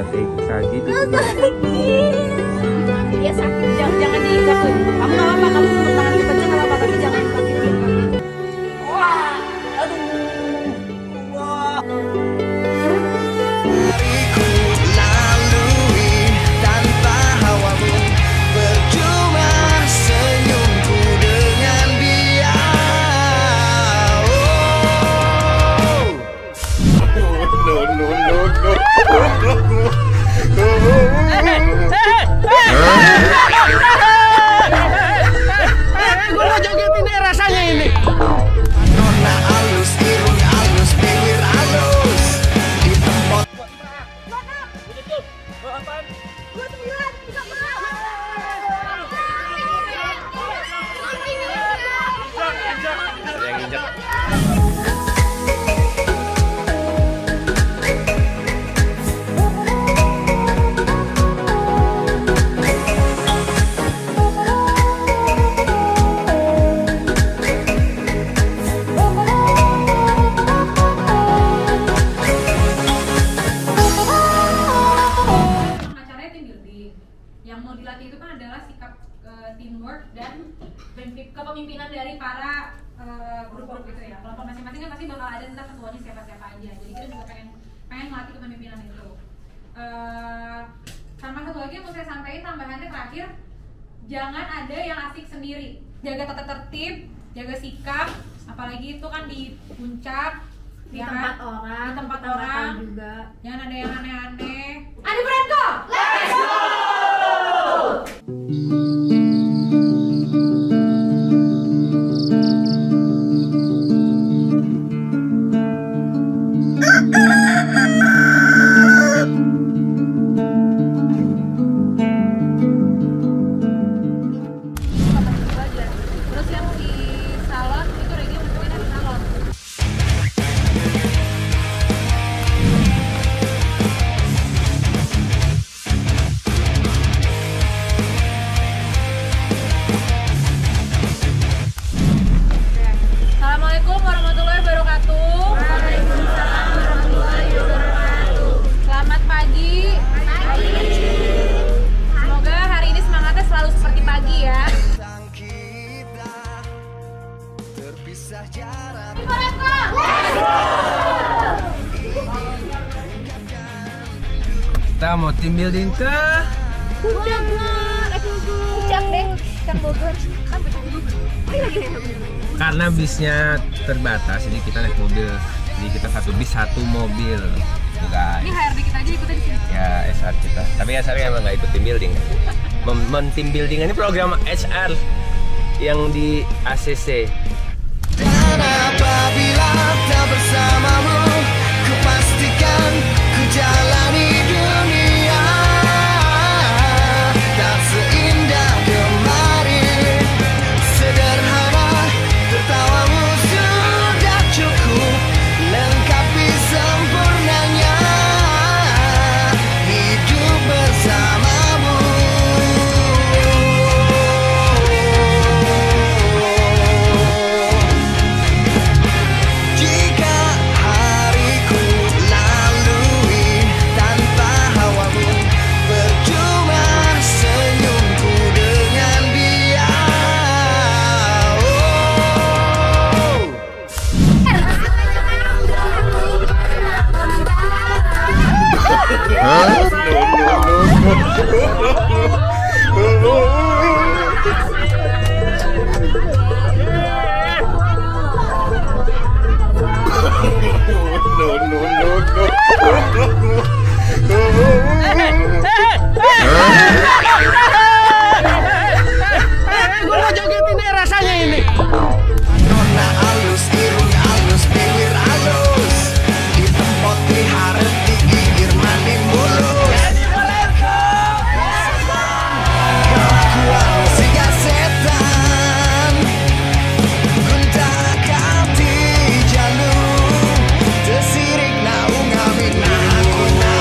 Sakit gitu. Dia sakit, jangan digakuin. Kamu nggak apa-apa, kamu tangan dipencet nggak apa-apa, tapi jangan pakai. Wah, aduh. Wah. Hariku lalui tanpa hawamu, percuma senyumku dengan dia. Gue mau joget ini rasanya ini. Nona halus, irung halus, bibir halus di tempat. Yang injek. Yang mau dilatih itu kan adalah sikap teamwork dan kepemimpinan dari para grup-grup gitu ya. Kelompok masing-masing kan pasti bakal ada entah ketuanya siapa-siapa aja. Jadi kita juga pengen melatih kepemimpinan itu. Sama satu lagi yang mau saya sampaikan tambahannya terakhir, jangan ada yang asik sendiri. Jaga tata tertib, jaga sikap, apalagi itu kan di puncak, Di ya tempat kan? orang, Di tempat orang juga. Jangan ada yang aneh-aneh. Adi Brandko, let's go! Terus yang di salon itu Regi hubungin dari salon. Assalamualaikum warahmatullahi wabarakatuh. Waalaikumsalam warahmatullahi wabarakatuh. Selamat pagi. Semoga hari ini semangatnya selalu seperti pagi ya. Sang kita terpisah jarak. Kita mau team building ke Puncak deh, kan Bogor. karena bisnya terbatas, jadi kita naik mobil. Jadi kita satu bis satu mobil. Tuh guys. Ini HRD kita aja ikutan di sini. Ya SR kita. Tapi SR emang nggak ikut team building. Team building ini program HR yang di ACC. Dan apabila tak bersamamu, ku pastikan ku jalani dunia tak seindah kemarin. Sederhana, tertawamu sudah cukup lengkapi sempurnanya hidup bersamamu. Jika hariku lalui tanpa hawamu, percuma senyumku dengan dia. Gue mau joget ini rasanya ini. Nona halus, irung halus, bibir halus di tempat lihat digigir mani mulus. Kelakuan siga setan gunta kati jalur tesirik naung amin aku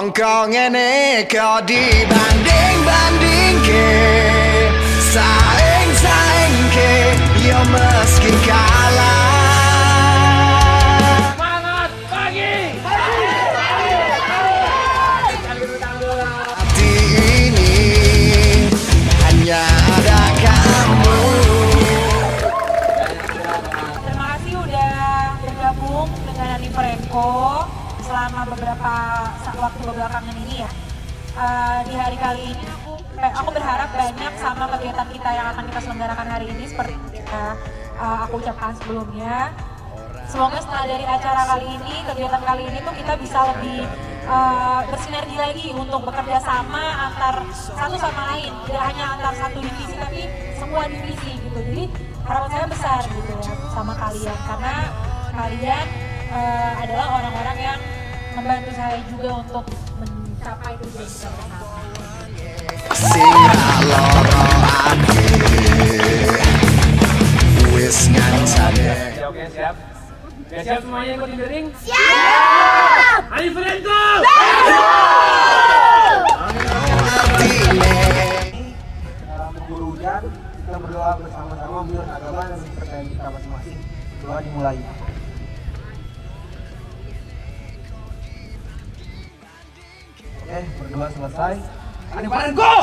Mongko ngene kok dibanding-bandingke, saing-saingke yo meski kalah. Semangat pagi. Hati ini hanya ada kamu. Terima kasih udah bergabung dengan Aniferenko selama beberapa waktu belakangan ini ya. Di hari kali ini aku berharap banyak sama kegiatan kita yang akan kita selenggarakan hari ini seperti aku ucapkan sebelumnya. Semoga setelah dari acara kali ini, kegiatan kali ini tuh kita bisa lebih bersinergi lagi untuk bekerja sama antar satu sama lain, tidak hanya antar satu divisi tapi semua divisi gitu. Jadi harapan saya besar gitu ya sama kalian, karena kalian adalah orang-orang yang membantu saya juga untuk mencapai tujuan kita bersama. Sing loro ati wis ngancane. Oke, siap. Oke, siap semuanya ikut building? Siap! Aniferenko! Guru hujan, kita berdoa bersama-sama menurut agama dan kepercayaan kita masing-masing. Doa dimulai. Oke, berdoa selesai. Aniferenko!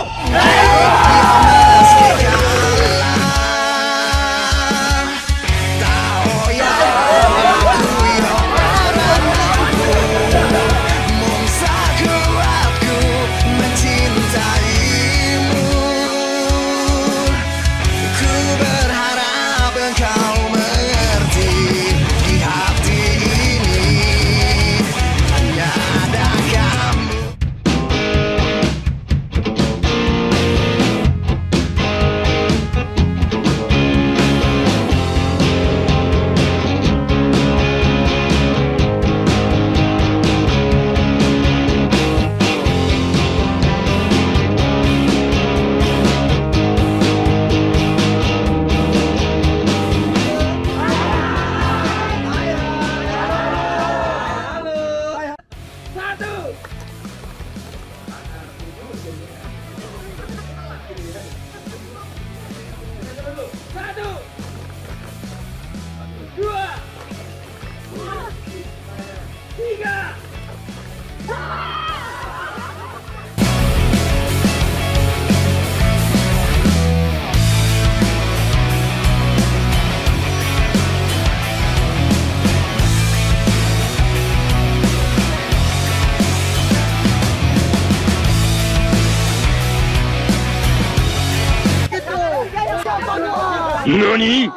NANI?!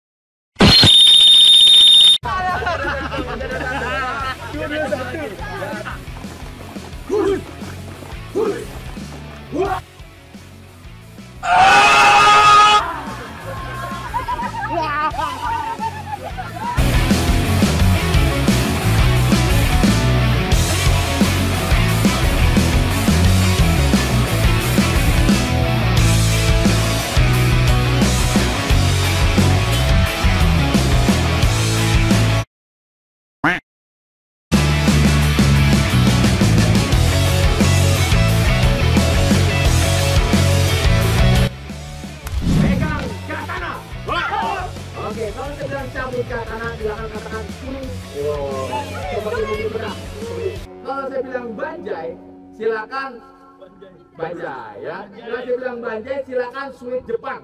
Oke, kalau saya bilang cabut katana, silakan katakan kuning. Seperti mobil berat. Kalau saya bilang banjai, silakan banjai ya. Kalau saya bilang banjai, silakan sweet Jepang.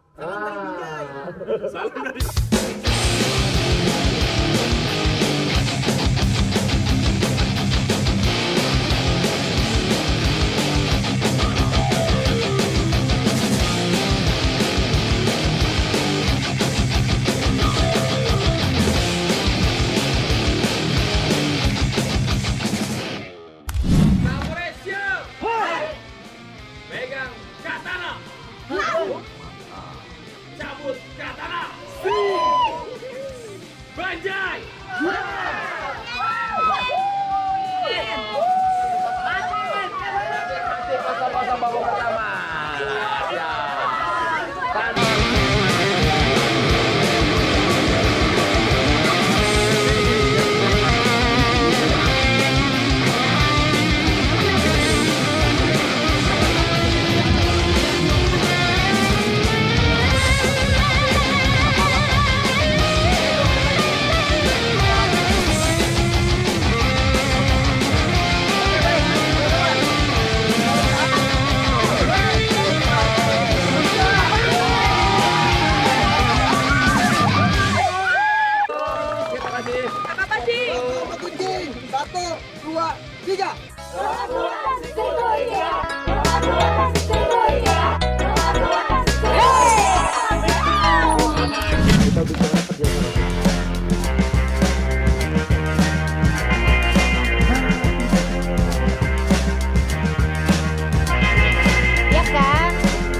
Salah dari. Cabut katana. Banjai. Pasang babak pertama. Ya. 1, 2, 3. Kita bicara perjalanan. Ya kan?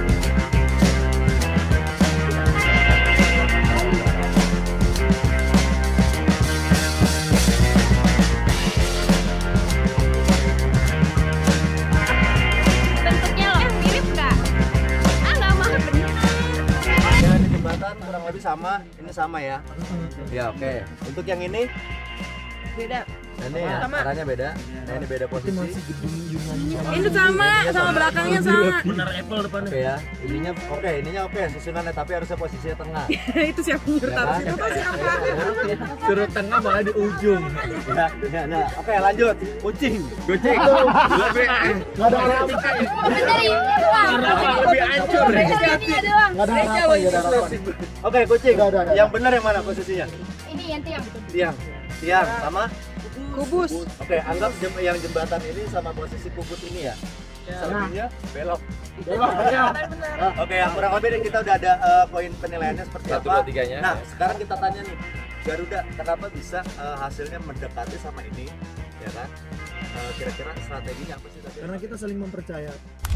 Bentuknya loh, mirip nggak? Ah, nggak mah bener. Ya, di jembatan kurang lebih sama, ini sama ya. Ya oke. Untuk yang ini Beda. nah, ini ya, arahnya beda. Nah ini beda posisi. Ini sama belakangnya sama. Benar Apple depannya. Oke ya, ininya oke susunannya, tapi harusnya posisinya tengah. Itu siapa nyuruh taruh situ tuh siapa? Suruh tengah malah di ujung. Nah, oke lanjut. Kucing. Lebih Nggak ada apa-apa. Bener ini doang. lebih hancur. Ini doang. Nggak ada apa-apa. Oke kucing. Yang benar yang mana posisinya? Ini yang tiang. Tiang sama Kubus. Oke, anggap yang jembatan ini sama posisi kubus ini ya. Selebihnya belok. Oke, yang kurang lebih kita udah ada poin penilaiannya seperti 1, apa. 2, 3-nya. Nah, sekarang kita tanya nih, Garuda kenapa bisa hasilnya mendekati sama ini, ya kan? Kira-kira strateginya apa sih tadi? Karena kita saling mempercaya.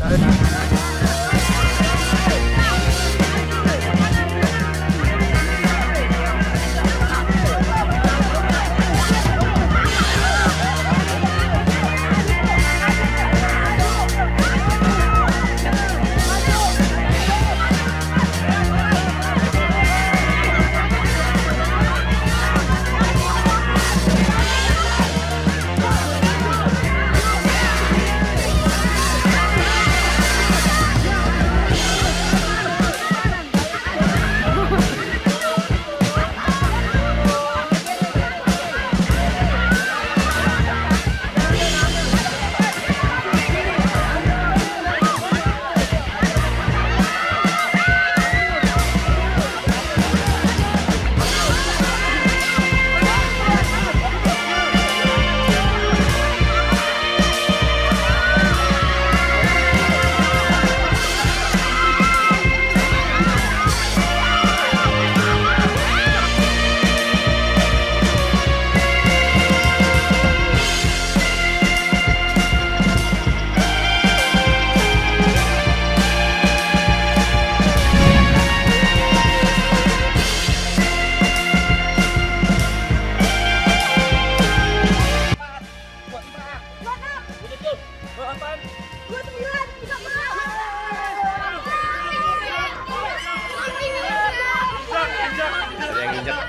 Ada yang injek.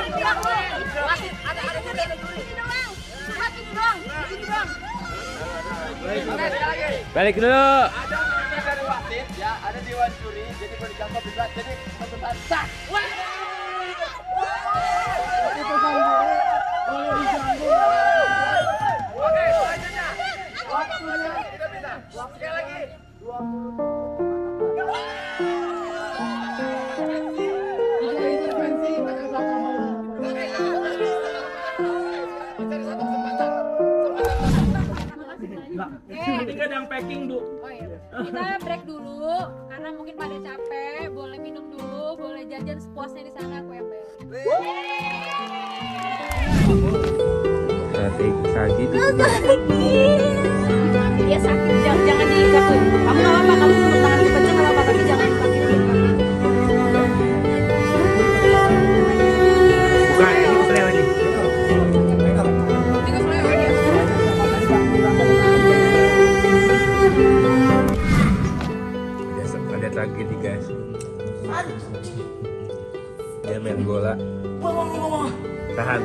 Balik dulu. Dari wasit ya, ada dewan juri, jadi kalau dijangkau bisa jadi keputusan sah. Oke, selanjutnya. Waktunya tidak bisa. Waktunya lagi. 20. Ini kan yang packing, Bu. Oh iya. Kita break dulu karena mungkin pada capek. Boleh minum dulu, boleh jajan sepuasnya di sana, aku yang bayar. Strategi Dia sakit, jangan digakuin. Kamu nggak apa-apa, kamu tangan dipecah nggak apa-apa, tapi jangan pakai pin. buka ini selewat lagi. Ada tragedi guys. Dia main bola. Tahan.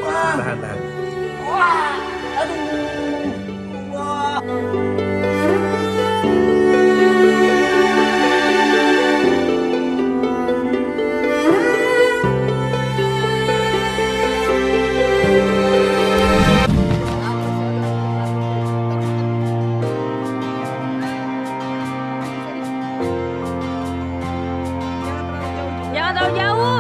Jangan terlalu jauh.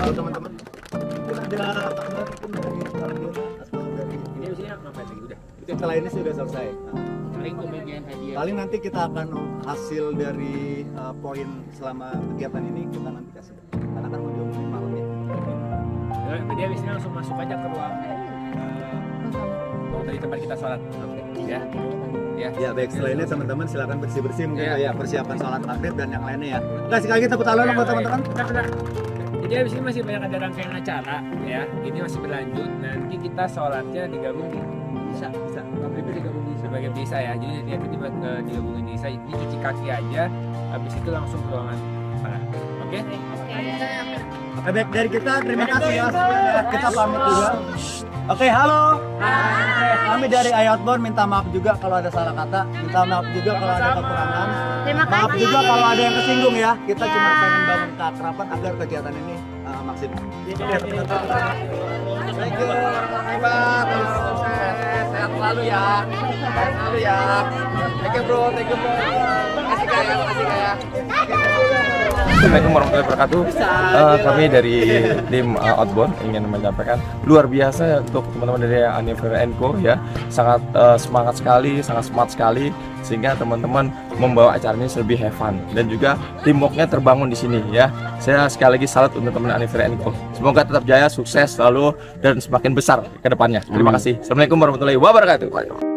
halo teman-teman. Ada Ini biasanya ngapain lagi udah? setelah ini sudah selesai. Paling pembagian hadiah. Paling nanti kita akan hasil dari poin selama kegiatan ini kita nanti kasih. Karena kan mau diumumin malam ya. Dia biasanya langsung masuk aja ke ruang dari tempat kita sholat. Ya. Ya baik, setelah ini teman-teman silakan bersih-bersih mungkin ya persiapan sholat maghrib dan yang lainnya ya. Oke, sekali lagi tepuk tangan buat teman-teman. Jadi habis ini masih banyak ada rangkaian acara ya. Ini masih berlanjut. Nanti kita sholatnya digabung bisa maghribnya digabung sebagai bisa ya. Jadi dia digabungin bisa. Ini cuci kaki aja. Habis itu langsung ke ruangan para. Oke? Oke, baik dari kita terima kasih ya semuanya. Kita pamit juga. Oke, halo. Kami dari iOutbound minta maaf juga kalau ada salah kata, minta maaf juga kalau ada kekurangan. Terima kasih. Maaf juga kalau ada yang kesinggung ya. Kita cuma pengen bangun keakraban agar kegiatan ini maksimal. Thank you. Sehat selalu ya. Sehat selalu ya. Thank you bro. Makasih Kak ya. Assalamualaikum warahmatullahi wabarakatuh. Kami dari tim Outbound ingin menyampaikan luar biasa untuk teman-teman dari Anniversary & Co ya, sangat semangat sekali, sangat smart sekali, sehingga teman-teman membawa acara ini lebih have fun dan juga teamworknya terbangun di sini ya. Saya sekali lagi salut untuk teman Anniversary & Co. Semoga tetap jaya, sukses selalu dan semakin besar ke depannya. Terima kasih. Assalamualaikum warahmatullahi wabarakatuh.